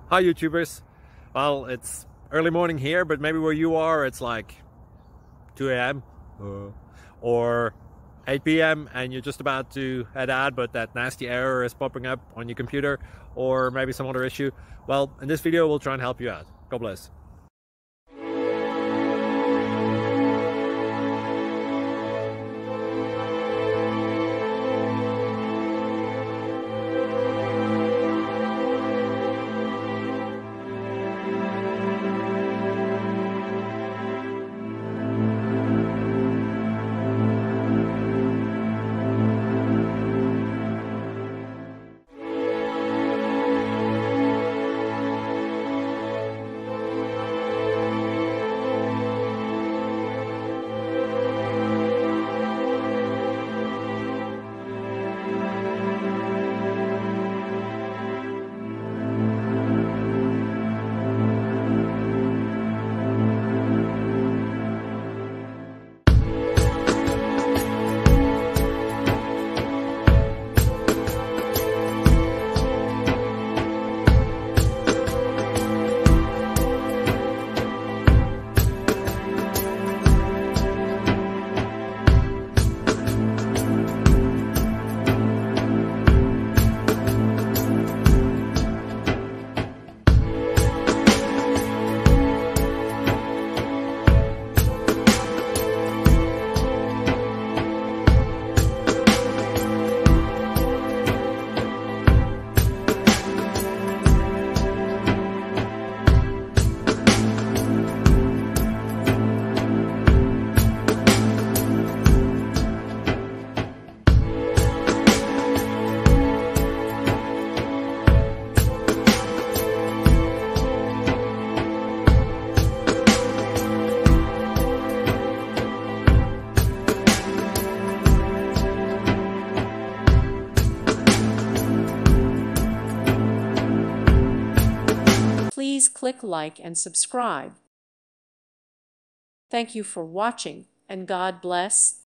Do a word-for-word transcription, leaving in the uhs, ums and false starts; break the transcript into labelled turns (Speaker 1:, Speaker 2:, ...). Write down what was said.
Speaker 1: Hi YouTubers. Well, it's early morning here, but maybe where you are it's like two A M uh, or eight P M and you're just about to head out, but that nasty error is popping up on your computer, or maybe some other issue. Well, in this video we'll try and help you out. God bless.
Speaker 2: Please click like and subscribe. Thank you for watching, and God bless.